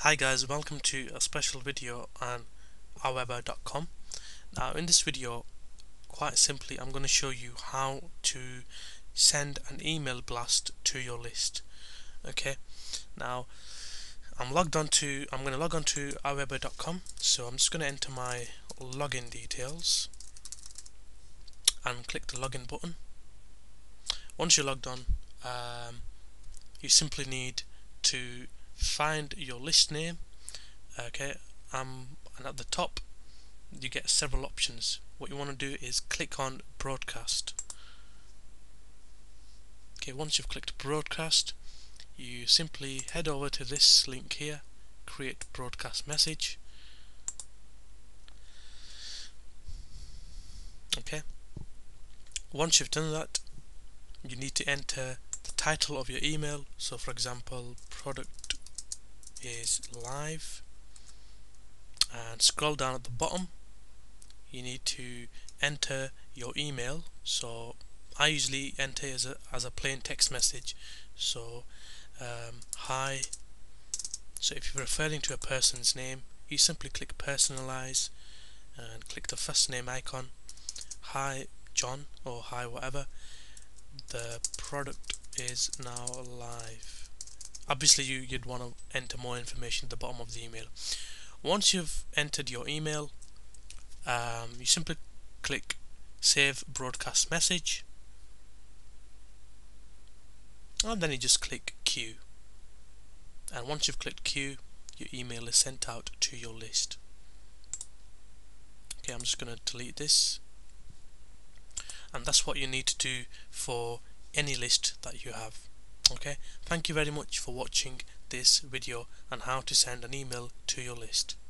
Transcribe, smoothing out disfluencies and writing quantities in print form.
Hi guys, welcome to a special video on aweber.com. Now in this video, quite simply, I'm going to show you how to send an email blast to your list. Okay, now I'm going to log on to aweber.com, so I'm just going to enter my login details and click the login button. Once you're logged on, you simply need to find your list name. Okay, and at the top you get several options. What you want to do is click on broadcast. Okay, once you've clicked broadcast, you simply head over to this link here, create broadcast message. Okay, once you've done that, you need to enter the title of your email. So for example, product is live, and scroll down at the bottom. You need to enter your email. So I usually enter as a plain text message. So hi. So if you're referring to a person's name, you simply click personalize and click the first name icon. Hi John, or hi whatever. The product is now live. Obviously you'd want to enter more information at the bottom of the email. Once you've entered your email, you simply click save broadcast message, and then you just click queue. And once you've clicked queue, your email is sent out to your list. Okay, I'm just going to delete this, and that's what you need to do for any list that you have. Okay, thank you very much for watching this video on how to send an email to your list.